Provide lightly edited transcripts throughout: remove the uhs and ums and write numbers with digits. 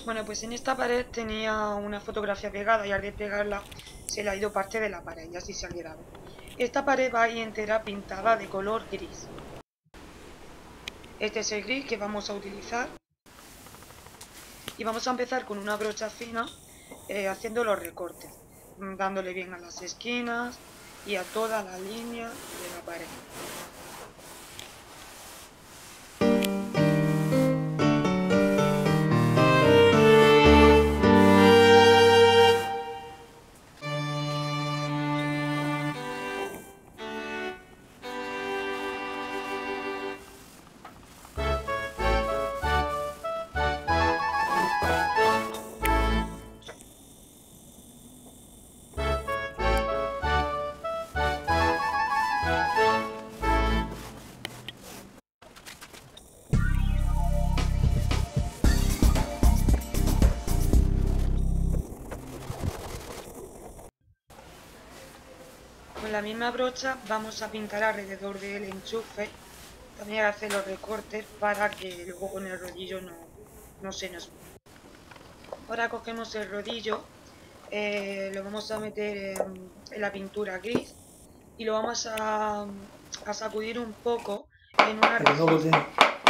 Bueno, pues en esta pared tenía una fotografía pegada y al de pegarla se le ha ido parte de la pared y así se ha quedado. Esta pared va ahí entera pintada de color gris. Este es el gris que vamos a utilizar y vamos a empezar con una brocha fina haciendo los recortes, dándole bien a las esquinas y a toda la línea de la pared. Con la misma brocha vamos a pintar alrededor del enchufe, también hacer los recortes para que luego con el rodillo no se nos... Ahora cogemos el rodillo, lo vamos a meter en la pintura gris y lo vamos a sacudir un poco en una rejilla.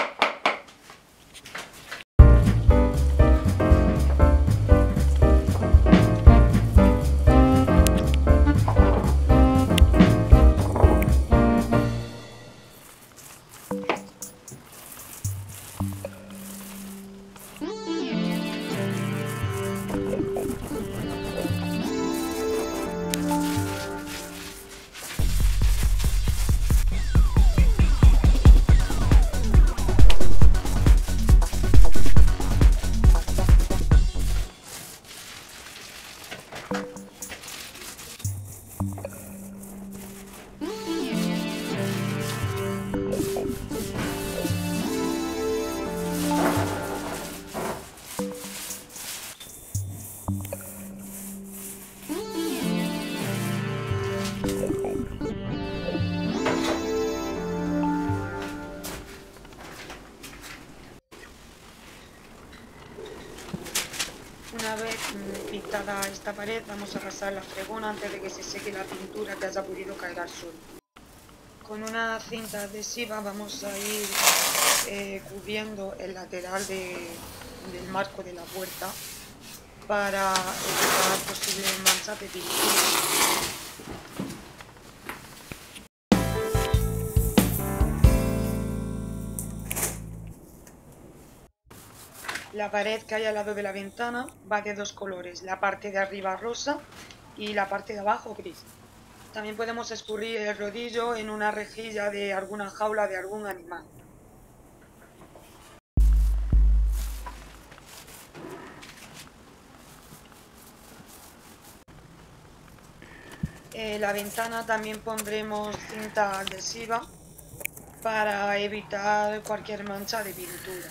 Una vez pintada esta pared vamos a pasar la fregona antes de que se seque la pintura que haya podido caer al suelo. Con una cinta adhesiva vamos a ir cubriendo el lateral del marco de la puerta para evitar posibles manchas de pintura. La pared que hay al lado de la ventana va de dos colores, la parte de arriba rosa y la parte de abajo gris. También podemos escurrir el rodillo en una rejilla de alguna jaula de algún animal. La ventana también pondremos cinta adhesiva para evitar cualquier mancha de pintura.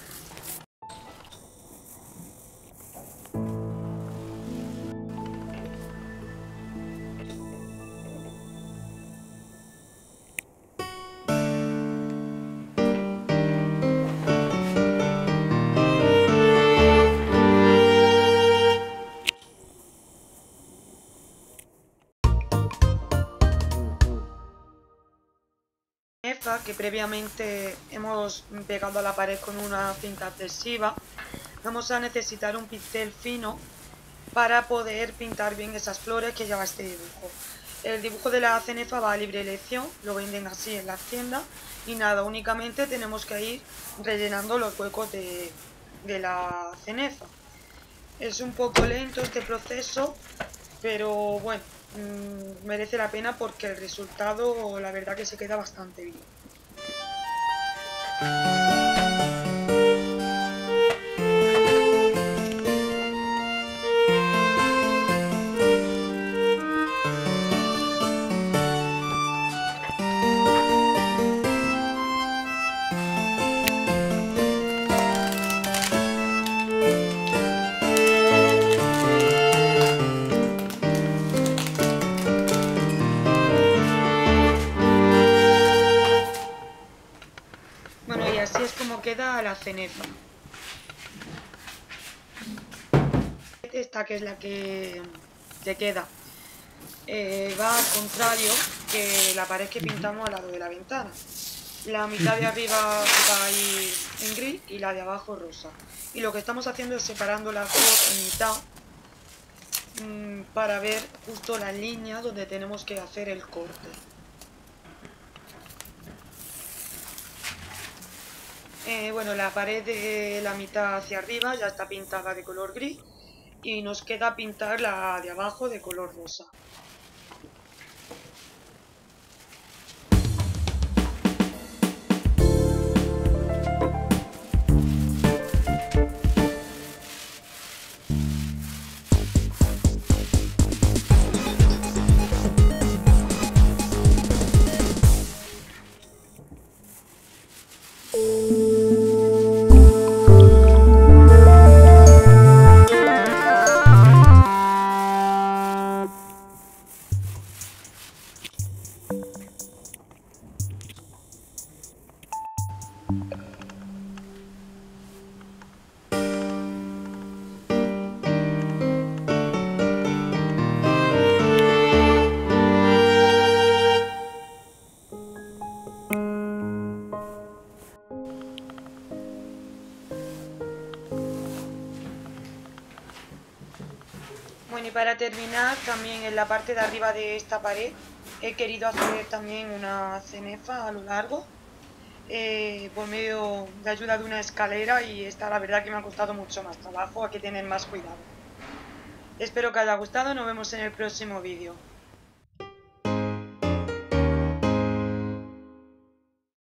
Que previamente hemos pegado a la pared con una cinta adhesiva, vamos a necesitar un pincel fino para poder pintar bien esas flores que lleva este dibujo. El dibujo de la cenefa va a libre elección, lo venden así en las tiendas y nada, únicamente tenemos que ir rellenando los huecos de la cenefa. Es un poco lento este proceso, pero bueno, merece la pena porque el resultado la verdad que se queda bastante bien. Bueno, y así es como queda la cenefa. esta que es la que te queda, va al contrario que la pared que pintamos al lado de la ventana. La mitad de arriba va a ir en gris y la de abajo rosa. Y lo que estamos haciendo es separando las dos en mitad para ver justo la línea donde tenemos que hacer el corte. Bueno, la pared de la mitad hacia arriba ya está pintada de color gris y nos queda pintar la de abajo de color rosa. Bueno, y para terminar, también en la parte de arriba de esta pared he querido hacer también una cenefa a lo largo por medio de ayuda de una escalera, y esta la verdad que me ha costado mucho más trabajo, hay que tener más cuidado. Espero que os haya gustado, nos vemos en el próximo vídeo.